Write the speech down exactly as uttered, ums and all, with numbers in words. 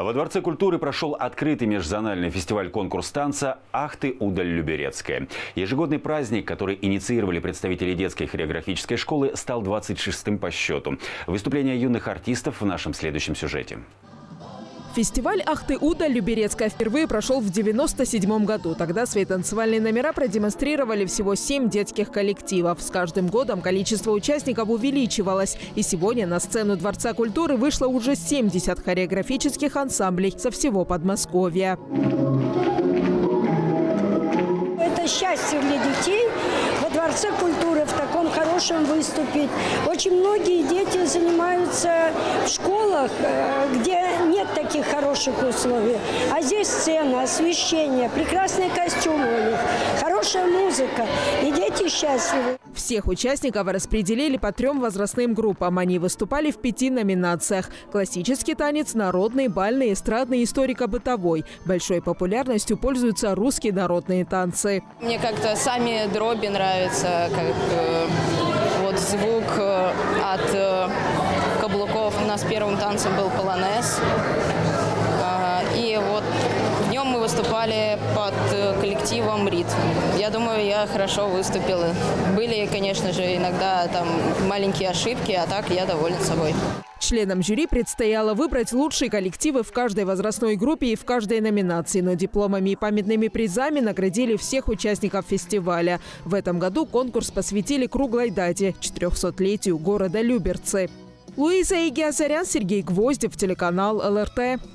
Во Дворце культуры прошел открытый межзональный фестиваль-конкурс танца «Ахты Удаль Люберецкая». Ежегодный праздник, который инициировали представители детской хореографической школы, стал двадцать шестым по счету. Выступления юных артистов в нашем следующем сюжете. Фестиваль «Ахты Удаль Люберецкая» впервые прошел в девяносто седьмом году. Тогда свои танцевальные номера продемонстрировали всего семь детских коллективов. С каждым годом количество участников увеличивалось. И сегодня на сцену Дворца культуры вышло уже семьдесят хореографических ансамблей со всего Подмосковья. Это счастье для детей во Дворце культуры в таком хорошем выступить. Очень многие дети занимаются в школах, где нет таких хороших условий. А здесь сцена, освещение, прекрасные костюмы у них, хорошая музыка. И дети счастливы. Всех участников распределили по трем возрастным группам. Они выступали в пяти номинациях. Классический танец, народный, бальный, эстрадный, историко-бытовой. Большой популярностью пользуются русские народные танцы. Мне как-то сами дроби нравятся, как э, вот звук э, от э, каблуков. У нас первым танцем был полонез. Э, и вот в нем мы выступали под э, коллективом «Ритм». Я думаю, я хорошо выступила. Были, конечно же, иногда там маленькие ошибки, а так я довольна собой. Членам жюри предстояло выбрать лучшие коллективы в каждой возрастной группе и в каждой номинации. Но дипломами и памятными призами наградили всех участников фестиваля. В этом году конкурс посвятили круглой дате – четырехсотлетию города Люберцы. Луиза Игиазарян, Сергей Гвоздев, телеканал эл эр тэ.